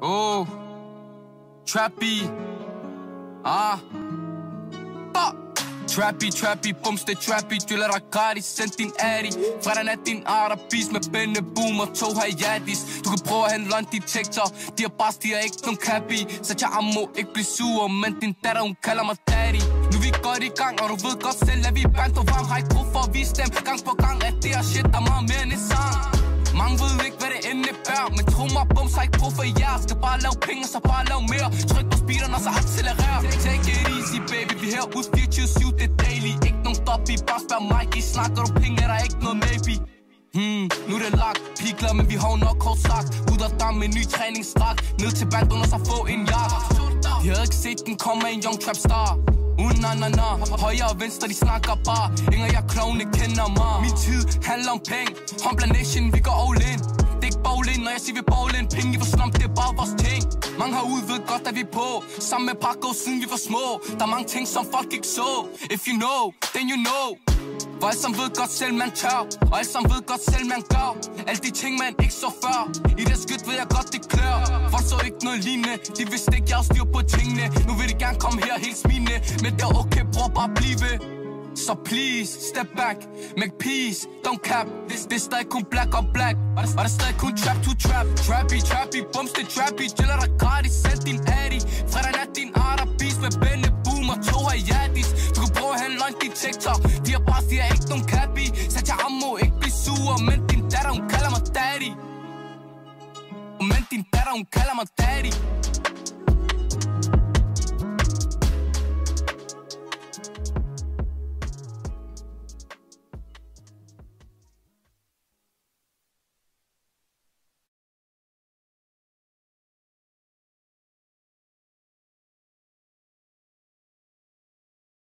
Oh, trappy. Fuck. Trappy, bumste trappy, driller dig gratis, send din addy. Fredag nat din arabis med bænde, boom og 2 hayatis. Du kan prøve at handle on detektor, de har bare stiger ikke nogen kapi. Så jeg ammo, ikke blive sur, men din datter hun kalder mig daddy. Nu vi godt i gang, og du ved godt selv, at vi er band og varm. Har ikke brug for at vise dem, gang på gang, at det er shit, der er meget mere end en sang. Mange ved ikke, hvad det indebærer, men tro mig, bums har ikke brug for jer. Skal bare lave penge, så bare lave mere. Tryk på speederen, og så accelerer. Take it easy, baby, vi her ud 24/7, det er daily. Ikke nogen dopey, bare spørg Mikey. Snakker du penge, er der ikke noget maybe. Nu er det lagt, pigler, men vi har nok kort sagt. Ud af dam med ny træningsdragt, ned til banden og så få en jagt. De havde ikke set den komme af en young trap star. Na. Højre og venstre, de snakker bare. Ingen af jer klovne kender mig. Min tid handler om penge. Humbler nation, vi går all in. Det er ikke bowling, når jeg siger vi bowling. Penge i vores slump, det er bare vores ting. Mange herude ved godt, at vi er på. Sammen med Paco, siden vi var små. Der er mange ting, som folk ikke så. If you know, then you know. For alle som ved godt selv, man tør. Og alle som ved godt selv, man gør. Alle de ting, man ikke så før. I det skyt ved jeg godt, det klør. Folk så ikke noget lignende. De vidste ikke, jeg har styr på tingene. Nu vil de gerne komme her helt smilende. Men det er okay, bror, bare blive. Så please, step back, make peace, don't cap. Det er stadig kun black on black. Og det er stadig kun trap to trap. Trappy, bumste trappy, chiller dig gratis, send din addy. Fredag nat din arabis med bænde, boom og 2 hayatis. Du kan prøve at handle on detektor, de har bare stiger ikke nogen kapi. Sat jeg ammo, ikke blive sur, men din datter hun kalder mig daddy. Men din datter hun kalder mig daddy.